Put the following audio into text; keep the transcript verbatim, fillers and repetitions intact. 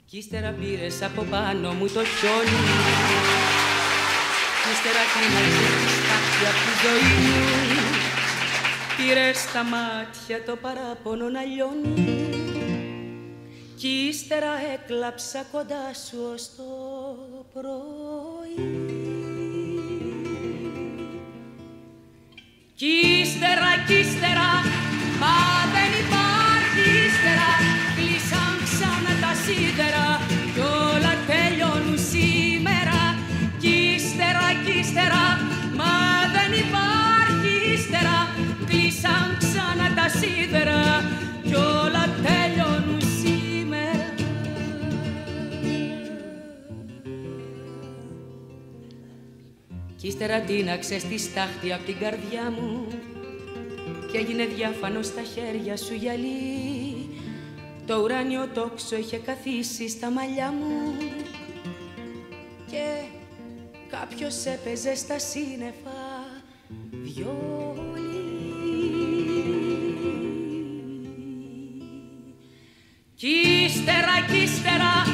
Κι ύστερα πήρες από πάνω μου το χιόνι. Κι ύστερα κλείναξες κάποια από τη ζωή μου. Πήρες στα μάτια το παράπονο να λιώνει. Κι ύστερα έκλαψα κοντά σου ως το πρωί. Κι ύστερα, κι ύστερα, μα δεν υπάρχει ύστερα. Κλείσαν ξανά τα σίδερα κι όλα τελειώνουν σήμερα. Κι ύστερα, κι ύστερα, μα δεν υπάρχει ύστερα. Κλείσαν ξανά τα σίδερα κι όλα τελειώνουν σήμερα. Κι ύστερα τίναξες τη στάχτη απ' την καρδιά μου κι έγινε διάφανο στα χέρια σου γυαλί. Το ουράνιο τόξο είχε καθίσει στα μαλλιά μου και κάποιος έπαιζε στα σύννεφα βιόλι. Κι ύστερα, κι ύστερα,